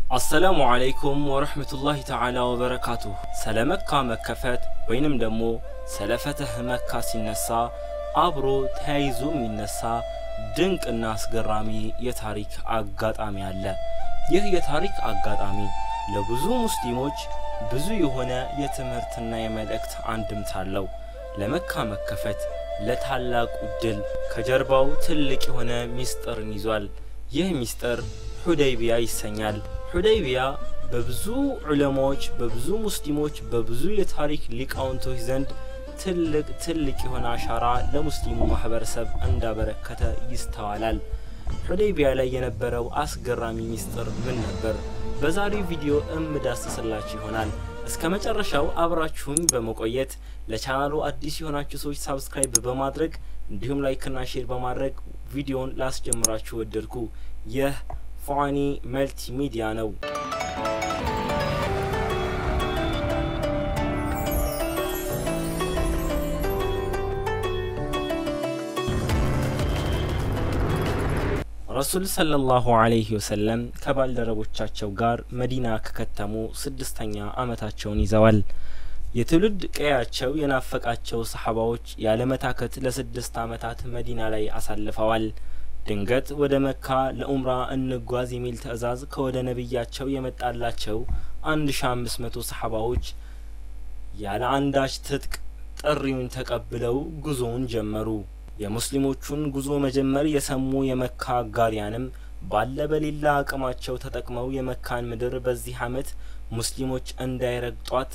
السلام عليكم ورحمة الله تعالى وبركاته. سلامك مكفت وينم دمو سلفته مكة سنسا أبرو تايزو من نسا دنك الناس قرامي يتاريك أقاد آمي الله يتاريك أقاد آمي لبزو مسلموج بزو يهونا يتمرتنا يملكت عندم تالو لمكة مكفت لتعلاق الدل كجرباو تلك هنا مستر نزوال مستر حديبية يسنيال حديبية ببزو علماء ببزو مسلموች ببزو የታሪክ ሊቃውንቶች ዘንድ ትልቅ የሆነ አሻራ ለሙስሊሙ ማህበረሰብ እንዳበረከተ ይስተዋላል። حديبية ላይ የነበረው አስገራሚ ሚስጥር ምን ነበር? በዛሬው ቪዲዮ እምዳስስላችሁ ይሆናል። እስከ መጨረሻው አብራችሁኝ በመቆየት ለቻናሉ አዲስ የሆናችሁ ሰዎች ሰብስክራይብ በማድረግ እንዲሁም ላይክ እና ሼር በማድረግ ቪዲዮን ላስጀምራችሁ ወደድኩ። ይህ فاني ملتي ميديا نو رسول صلى الله عليه وسلم كبال دربوچاچو ጋር መዲና ከከተሙ ስድስተኛ አመታቸውን ይዘዋል። የትውልድ ቀያቸው የናፈቃቸው ሰሃባዎች ያለመታከት ለስድስት አመታት መዲና ላይ አሳልፈዋል። ድንገት ወደ መካ ለኡምራ እንጓዝ የሚል ተዛዝ ከወደ ነብያቸው የመጣላቸው 1500 ሰሃባዎች ያለ አንዳች ትጥቅ ጥሪውን ተቀብለው ጉዞውን ጀመሩ። የሙስሊሞቹን ጉዞ መጀመር የሰሙ የመካ ጋሪያንም ባለ በሌላ አቅማቸው ተጠቅመው የመካን ምድር በዚህ አመት ሙስሊሞች እንዳይረግጧት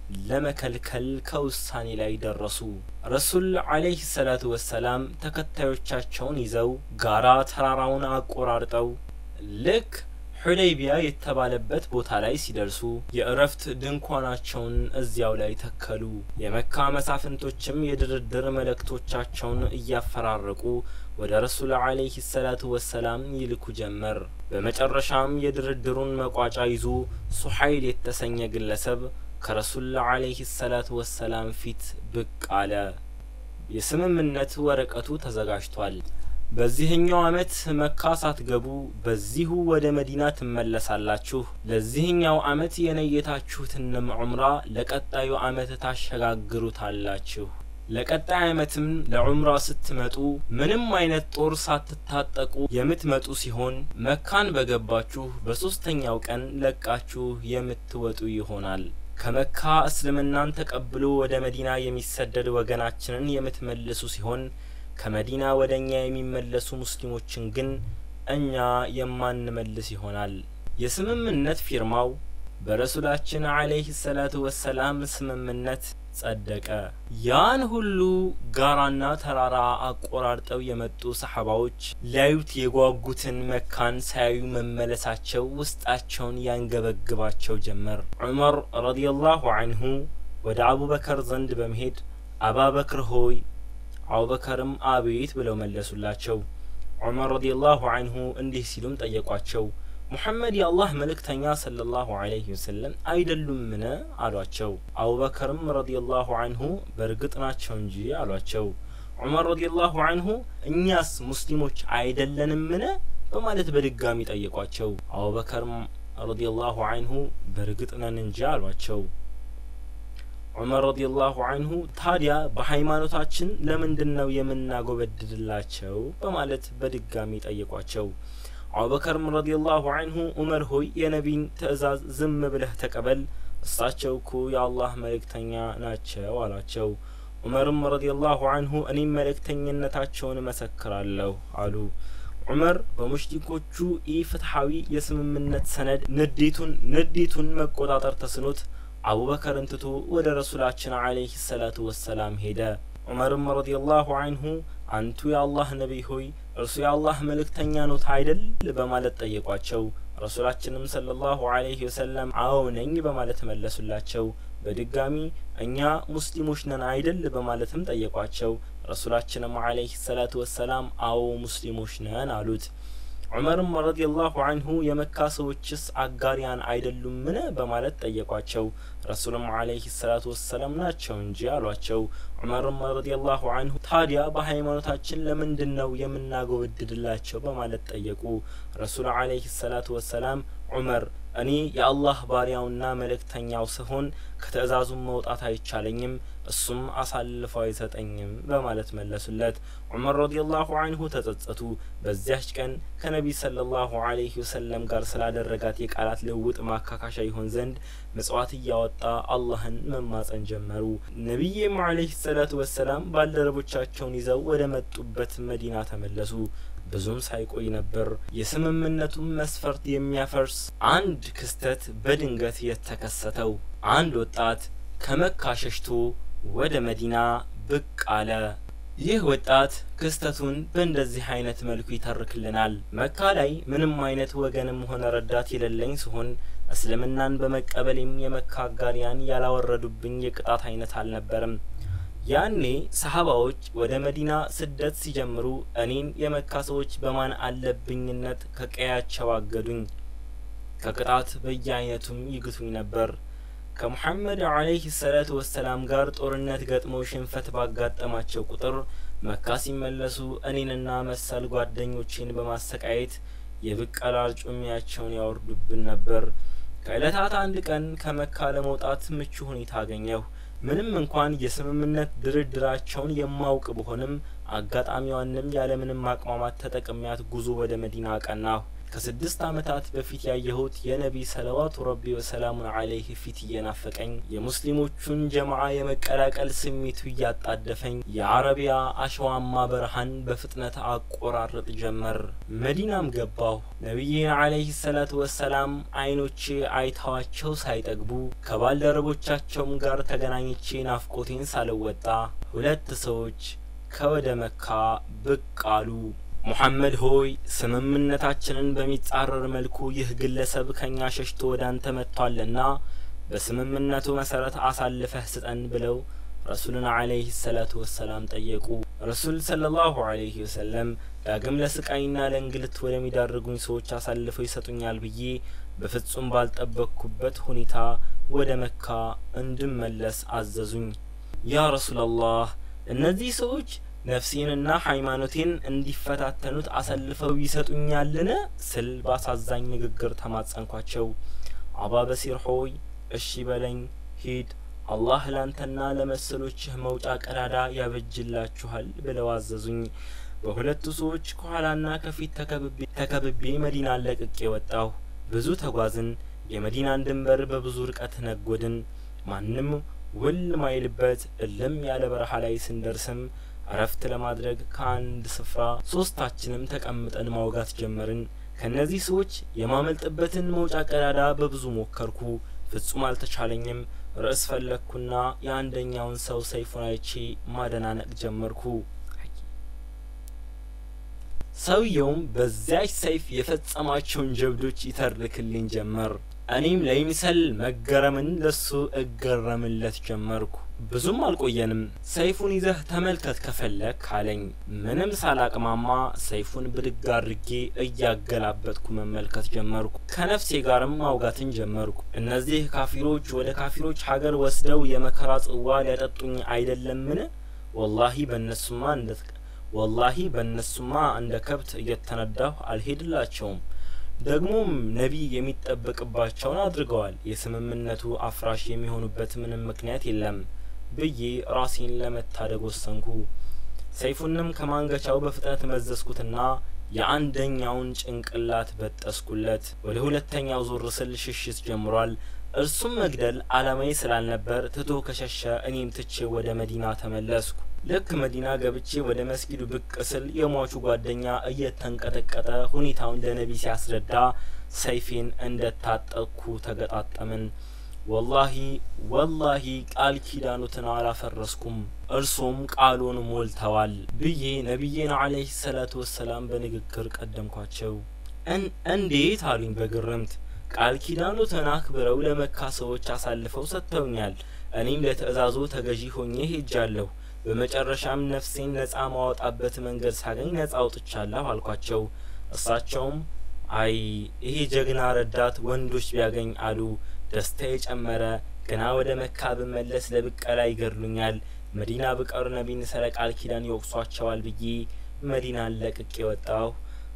ለመከልከል ከውሳኔ ላይ ደረሱ። ረሱል አለይሂ ሰላቱ ወሰላም ተከታዮቻቸውን ይዘው ጋራ ተራራውን አቆራርጠው ልክ ሁደይቢያ የተባለበት ቦታ ላይ ሲደርሱ የእረፍት ድንኳናቸውን እዚያው ላይ ተከሉ። የመካ መሳፍንቶችም የድርድር መልእክቶቻቸውን እያፈራረቁ ወደ ረሱል አለይሂ ሰላቱ ወሰላም ይልኩ ጀመር። በመጨረሻም የድርድሩን መቋጫ ይዞ ሱሐይል የተሰኘ ግለሰብ ከረሱል አለይሂ ሰላቱ ወሰላም ፊት ብቅ አለ። የስምምነት ወረቀቱ ተዘጋጅቷል። በዚህኛው አመት መካ ሳትገቡ በዚሁ ወደ መዲና ትመለሳላችሁ። ለዚህኛው አመት የነየታችሁትን ዑምራ ለቀጣዩ አመት ታሸጋግሩታላችሁ። ለቀጣይ አመትም ለዑምራ ስትመጡ ምንም አይነት ጦር ሳትታጠቁ የምትመጡ ሲሆን መካን በገባችሁ በሶስተኛው ቀን ለቃችሁ የምትወጡ ይሆናል። ከመካ እስልምናን ተቀብሎ ወደ መዲና የሚሰደድ ወገናችንን የምትመልሱ ሲሆን ከመዲና ወደኛ የሚመለሱ ሙስሊሞችን ግን እኛ የማንመልስ ይሆናል። የስምምነት ፊርማው በረሱላችን አለይሂ ሰላቱ ወሰላም ስምምነት ጸደቀ። ያን ሁሉ ጋራና ተራራ አቆራርጠው የመጡ ሰሃባዎች ላዩት የጓጉትን መካን ሳዩ መመለሳቸው ውስጣቸውን ያንገበግባቸው ጀመር። ዑመር ረዲየላሁ ዐንሁ ወደ አቡበከር ዘንድ በመሄድ አባበክር ሆይ፣ አቡበከርም አቤት ብለው መለሱላቸው። ዑመር ረዲየላሁ ዐንሁ እንዲህ ሲሉም ጠየቋቸው፣ ሙሐመድ የአላህ መልእክተኛ ሰለላሁ ዐለይሂ ወሰለም አይደሉምን አሏቸው። አቡበከርም ረዲየላሁ ዐንሁ በርግጥ ናቸው እንጂ አሏቸው። ዑመር ረዲየላሁ ዐንሁ እኛስ ሙስሊሞች አይደለንምን በማለት በድጋሚ ጠየቋቸው። አቡበከርም ረዲየላሁ ዐንሁ በርግጥ ነን እንጂ አሏቸው። ዑመር ረዲየላሁ ዐንሁ ታዲያ በሃይማኖታችን ለምንድነው የምናጎበድድላቸው በማለት በድጋሚ ጠየቋቸው። አቡበከር ረዲየላሁ ዐንሁ ዑመር ሆይ የነቢን ትእዛዝ ዝም ብለህ ተቀበል፣ እሳቸው እኮ የአላህ መልእክተኛ ናቸው አላቸው። ዑመርም ረዲየላሁ ዐንሁ እኔም መልእክተኝነታቸውን መሰክራለሁ አሉ። ዑመር በሙሽሪኮቹ ኢፍትሐዊ የስምምነት ሰነድ ንዴቱን መቆጣጠር ተስኖት አቡበከርን ትቶ ወደ ረሱላችን አለይሂ ሰላቱ ወሰላም ሄደ። ዑመርም ረዲየላሁ ዐንሁ አንቱ የአላህ ነብይ ሆይ እርሱ የአላህ መልእክተኛ ነው አይደል በማለት ጠየቋቸው። ረሱላችንም ሰለላሁ ዐለይሂ ወሰለም አዎ ነኝ በማለት መለሱላቸው። በድጋሚ እኛ ሙስሊሞች ነን አይደል በማለትም ጠየቋቸው። ረሱላችንም ዐለይሂ ሰላቱ ወሰላም አዎ ሙስሊሞች ነን አሉት። ዑመርም ረዲየላሁ ዐንሁ የመካ ሰዎችስ አጋሪያን አይደሉምን በማለት ጠየቋቸው። ረሱልም ዐለይሂ ሰላቱ ወሰላም ናቸው እንጂ አሏቸው። ዑመርም ረዲየላሁ ዐንሁ ታዲያ በሃይማኖታችን ለምንድነው የምናጎበድድላቸው በማለት ጠየቁ። ረሱል ዐለይሂ ሰላቱ ወሰላም ዑመር እኔ የአላህ ባሪያውና መልእክተኛው ስሆን ከተዛዙም መውጣት አይቻለኝም እሱም አሳልፎ አይሰጠኝም በማለት መለሱለት ዑመር ረዲየላሁ ዐንሁ ተጸጸቱ በዚያች ቀን ከነብይ ሰለላሁ ዐለይሂ ወሰለም ጋር ስላደረጋት የቃላት ልውውጥ ማካካሻ ይሆን ዘንድ መጽዋት ያወጣ አላህን መማጸን ጀመሩ ነብዩም ዐለይሂ ሰላቱ ወሰላም ባልደረቦቻቸውን ይዘው ወደ መጡበት መዲና ተመለሱ ብዙም ሳይቆይ ነበር የስምምነቱን መስፈርት የሚያፈርስ አንድ ክስተት በድንገት የተከሰተው አንድ ወጣት ከመካ ሸሽቶ ወደ መዲና ብቅ አለ ይህ ወጣት ክስተቱን በእንደዚህ አይነት መልኩ ይተርክልናል መካ ላይ ምንም አይነት ወገንም ሆነ ረዳት የሌለኝ ሲሆን እስልምናን በመቀበልም የመካ አጋሪያን ያላወረዱብኝ የቅጣት አይነት አልነበረም ያኔ ሰሃባዎች ወደ መዲና ስደት ሲጀምሩ እኔን የመካ ሰዎች በማን አለብኝነት ከቀያቸው አገዱኝ ከቅጣት በየአይነቱም ይግቱኝ ነበር ከሙሐመድ ዐለይሂ ሰላቱ ወሰላም ጋር ጦርነት ገጥመው ሽንፈት ባጋጠማቸው ቁጥር መካ ሲመለሱ እኔንና መሰል ጓደኞቼን በማሰቃየት የብቀላ ጩሚያቸውን ያወርዱብን ነበር ከዕለታት አንድ ቀን ከመካ ለመውጣት ምቹ ሁኔታ አገኘሁ ምንም እንኳን የስምምነት ድርድራቸውን የማውቅ ቢሆንም አጋጣሚዋንም ያለምንም ማቅማማት ተጠቅሚያት ጉዞ ወደ መዲና አቀናሁ ከ6 አመታት በፊት ያየሁት የነብይ ሰለላሁ ዐለይሂ ወሰለም ዐለይሂ ፊት የናፈቀኝ የሙስሊሞቹን ጀማዓ የመቀላቀል ስሜቱ ያጣደፈኝ የአረቢያ አሸዋማ በረሃን በፍጥነት አቆራረጥ ጀመር መዲናም ገባሁ ነብዩ ዐለይሂ ሰላቱ ወሰለም አይኖቼ አይታዋቸው ሳይጠግቡ ከባልደረቦቻቸውም ጋር ተገናኝቼ ናፍቆቴን ሳልወጣ ሁለት ሰዎች ከወደ መካ ብቅ አሉ ሙሐመድ ሆይ ስምምነታችንን በሚጻረር መልኩ ይህ ግለሰብ ከኛ ሸሽቶ ወዳንተ መጥቷልና በስምምነቱ መሰረት አሳልፈህ ስጠን ብለው ረሱልን ዐለይሂ ሰላቱ ወሰላም ጠየቁ ረሱል ሰለላሁ ዐለይሂ ወሰለም ዳግም ለስቃይና ለእንግልት ወደሚዳርጉኝ ሰዎች አሳልፈው ይሰጡኛል ብዬ በፍጹም ባልጠበቅኩበት ሁኔታ ወደ መካ እንድመለስ አዘዙኝ ያ ረሱላላህ እነዚህ ሰዎች ነፍሴንና ሃይማኖቴን እንዲፈታተኑት አሳልፈው ይሰጡኛልን ስል ባሳዛኝ ንግግር ተማጸንኳቸው አባ በሲር ሆይ እሺ በለኝ ሂድ አላህ ላንተና ለመሰሎችህ መውጫ ቀዳዳ ያበጅላችኋል ብለው አዘዙኝ በሁለቱ ሰዎች ከኋላና ከፊት ተከብቤ መዲናን ለቅቄ ወጣሁ ብዙ ተጓዝን የመዲናን ድንበር በብዙ ርቀት ነጎድን ማንም ውል ማይልበት እልም ያለ በረሃ ላይ ስንደርስም አረፍት ለማድረግ ከአንድ ስፍራ ሶስታችንም ተቀምጠን ማውጋት ጀመርን ከነዚህ ሰዎች የማመልጥበትን መውጫ ቀዳዳ በብዙ ሞከርኩ ፍጹም አልተቻለኝም ርዕስ ፈለኩና የአንደኛውን ሰው ሰይፉን አይቼ ማደናነቅ ጀመርኩ ሰውየውም በዚያች ሰይፍ የፈጸማቸውን ጀብዶች ይተርክልኝ ጀመር እኔም ለይምሰል መገረምን ለሱ እገረምለት ጀመርኩ ብዙም አልቆየንም ሰይፉን ይዘህ ተመልከት ከፈለክ አለኝ ምንም ሳላቅማማ ሰይፉን ብድግ አድርጌ እያገላበጥኩ መመልከት ጀመርኩ ከነፍሴ ጋርም ማውጋትን ጀመርኩ እነዚህ ካፊሮች ወደ ካፊሮች ሀገር ወስደው የመከራ ጽዋ ሊያጠጡኝ አይደለምን ወላሂ በእነሱማ እንደ ከብት እየተነዳሁ አልሄድላቸውም ደግሞም ነብይ የሚጠበቅባቸውን አድርገዋል የስምምነቱ አፍራሽ የሚሆኑበት ምንም ምክንያት የለም ብዬ ራሴን ለመታደግ ወሰንኩ ሰይፉንም ከማንገቻው በፍጥነት መዘዝኩትና የአንደኛውን ጭንቅላት በጠስኩለት ወደ ሁለተኛው ዞር ስል ሽሽት ጀምሯል እርሱም መግደል አላማዬ ስላልነበር ትቶ ከሸሸ እኔም ትቼ ወደ መዲና ተመለስኩ ልክ መዲና ገብቼ ወደ መስጊዱ ብቅ ስል የሟቹ ጓደኛ እየተንቀጠቀጠ ሁኔታውን ለነብይ ሲያስረዳ ሰይፌን እንደታጠቅኩ ተገጣጠምን ወላሂ ቃል ኪዳኑን አላፈረስኩም እርሱም ቃሉን ሞልተዋል ብዬ ነብዩን ዐለይሂ ሰላቱ ወሰላም በንግግር ቀደምኳቸው እንዴት አሉኝ በግርምት ቃል ኪዳኑን አክብረው ለመካ ሰዎች አሳልፈው ሰጥተውኛል እኔም ለተዛዙ ተገዢ ሆኜ ሄጃለሁ በመጨረሻም ነፍሴን ነፃ ማውጣበት መንገድ ሳገኝ ነፃ አውጥቻለሁ አልኳቸው እሳቸውም አይ ይሄ ጀግና ረዳት ወንዶች ቢያገኝ አሉ ደስታዬ ጨመረ ገና ወደ መካ በመለስ ለብቀላ ይገርሉኛል መዲና በቀር ነብይን ሰለ ቃል ኪዳን ይወቅሷቸዋል ብዬ መዲናን ለቅቄ ወጣሁ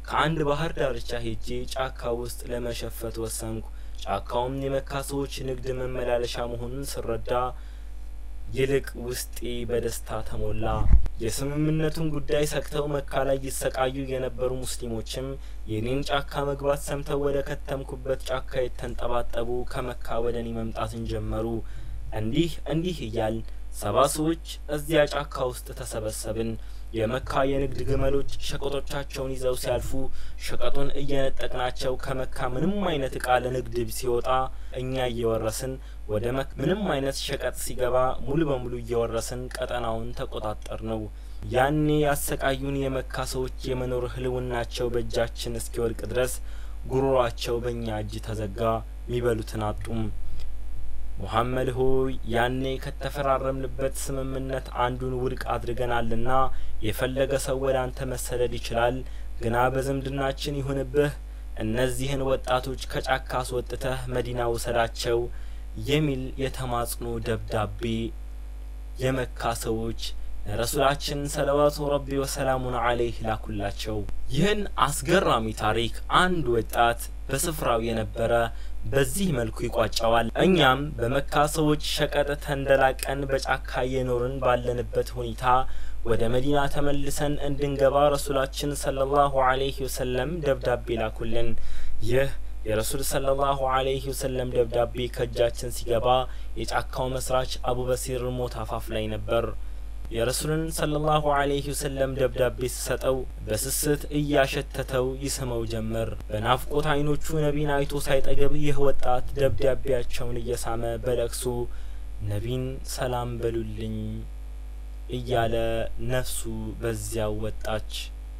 ከአንድ ባህር ዳርቻ ሄጄ ጫካ ውስጥ ለመሸፈት ወሰንኩ። ጫካውም የመካ ሰዎች ንግድ መመላለሻ መሆኑን ስረዳ ይልቅ ውስጤ በደስታ ተሞላ። የስምምነቱን ጉዳይ ሰክተው መካ ላይ ይሰቃዩ የነበሩ ሙስሊሞችም የኔን ጫካ መግባት ሰምተው ወደ ከተምኩበት ጫካ የተንጠባጠቡ ከመካ ወደኔ መምጣትን ጀመሩ። እንዲህ እያል 70 ሰዎች እዚያ ጫካ ውስጥ ተሰበሰብን። የመካ የንግድ ግመሎች ሸቀጦቻቸውን ይዘው ሲያልፉ ሸቀጡን እየነጠቅናቸው ከመካ ምንም አይነት እቃ ለንግድ ሲወጣ እኛ እየወረስን ወደ ምንም አይነት ሸቀጥ ሲገባ ሙሉ በሙሉ እየወረስን ቀጠናውን ተቆጣጠር ነው። ያኔ ያሰቃዩን የመካ ሰዎች የመኖር ህልውናቸው በእጃችን እስኪወልቅ ድረስ ጉሮሯቸው በእኛ እጅ ተዘጋ፣ ሚበሉትን አጡም። ሙሐመድ ሆይ ያኔ ከተፈራረምንበት ስምምነት አንዱን ውድቅ አድርገናልና የፈለገ ሰው ወደ አንተ መሰደድ ይችላል፣ ግና በዝምድናችን ይሁንብህ እነዚህን ወጣቶች ከጫካ አስወጥተህ መዲና ውሰዳቸው የሚል የተማጽኖ ደብዳቤ የመካ ሰዎች ለረሱላችን ሰለዋቱ ረቢ ወሰላሙን ዐለይሂ ላኩላቸው። ይህን አስገራሚ ታሪክ አንድ ወጣት በስፍራው የነበረ በዚህ መልኩ ይቋጫዋል። እኛም በመካ ሰዎች ሸቀጥ ተንደላቀን በጫካ የኖርን ባለንበት ሁኔታ ወደ መዲና ተመልሰን እንድንገባ ረሱላችን ሰለላሁ ዐለይሂ ወሰለም ደብዳቤ ላኩልን። ይህ የረሱል ሰለላሁ ዐለይሂ ወሰለም ደብዳቤ ከእጃችን ሲገባ የጫካው መስራች አቡበሲር ሞት አፋፍ ላይ ነበር። የረሱልን ሰለላሁ ዐለይሂ ወሰለም ደብዳቤ ሲሰጠው በስስት እያሸተተው ይስመው ጀመር። በናፍቆት አይኖቹ ነቢን አይቶ ሳይጠገብ ይህ ወጣት ደብዳቤያቸውን እየሳመ በለቅሶ ነቢን ሰላም በሉልኝ እያለ ነፍሱ በዚያው ወጣች።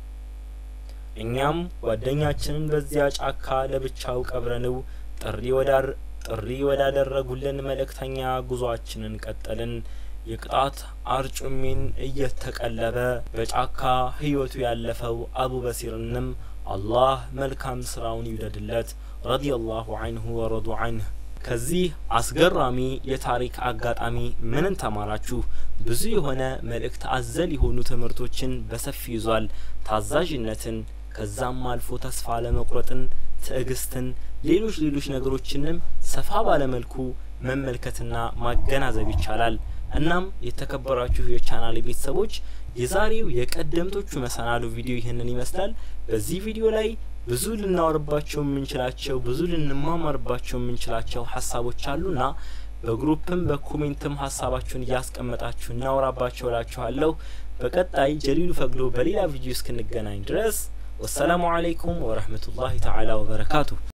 እኛም ጓደኛችንን በዚያ ጫካ ለብቻው ቀብረነው ጥሪ ወዳደረጉልን መልእክተኛ ጉዟችንን ቀጠልን። የቅጣት አርጩሜን እየተቀለበ በጫካ ህይወቱ ያለፈው አቡበሲርንም አላህ መልካም ስራውን ይውደድለት ረዲየላሁ ዐንሁ ወረዱ ዐንሁ። ከዚህ አስገራሚ የታሪክ አጋጣሚ ምንን ተማራችሁ? ብዙ የሆነ መልእክት አዘል የሆኑ ትምህርቶችን በሰፊ ይዟል። ታዛዥነትን፣ ከዛም አልፎ ተስፋ ለመቁረጥን፣ ትዕግስትን፣ ሌሎች ነገሮችንም ሰፋ ባለ መልኩ መመልከትና ማገናዘብ ይቻላል። እናም የተከበራችሁ የቻናሌ ቤተሰቦች የዛሬው የቀደምቶቹ መሰናዶ ቪዲዮ ይህንን ይመስላል። በዚህ ቪዲዮ ላይ ብዙ ልናወርባቸው የምንችላቸው ብዙ ልንማማርባቸው የምንችላቸው ሐሳቦች አሉና በግሩፕም በኮሜንትም ሐሳባችሁን ያስቀመጣችሁ እናወራባቸው እላችኋለሁ። በቀጣይ ጀሊሉ ፈግሎ በሌላ ቪዲዮ እስክንገናኝ ድረስ ወሰላሙ ዐለይኩም ወራህመቱላሂ ተዓላ ወበረካቱ።